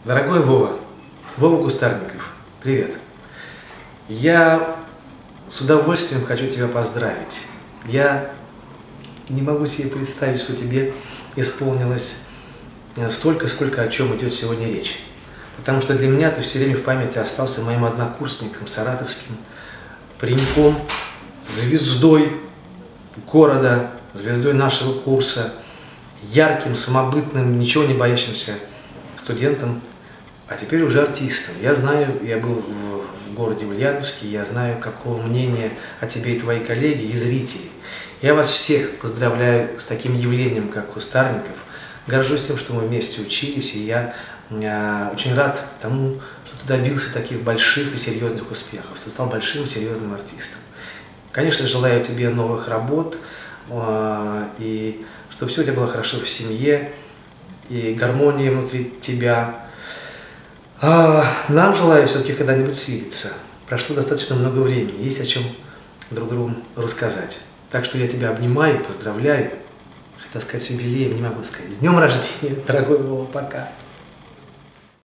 Дорогой Вова, Вова Кустарников, привет. Я с удовольствием хочу тебя поздравить. Я не могу себе представить, что тебе исполнилось столько, сколько о чем идет сегодня речь. Потому что для меня ты все время в памяти остался моим однокурсником, саратовским, пареньком, звездой города, звездой нашего курса, ярким, самобытным, ничего не боящимся студентом, а теперь уже артистом. Я знаю, я был в городе Ульяновске, я знаю, какого мнения о тебе и твои коллеги, и зрители. Я вас всех поздравляю с таким явлением, как Кустарников. Горжусь тем, что мы вместе учились, и я очень рад тому, что ты добился таких больших и серьезных успехов. Ты стал большим и серьезным артистом. Конечно, желаю тебе новых работ, и чтобы все у тебя было хорошо в семье, и гармония внутри тебя. Нам желаю все-таки когда-нибудь свидеться. Прошло достаточно много времени, есть о чем друг другу рассказать. Так что я тебя обнимаю, поздравляю. Хотел сказать с юбилеем, не могу сказать. С днем рождения, дорогой Вова, пока.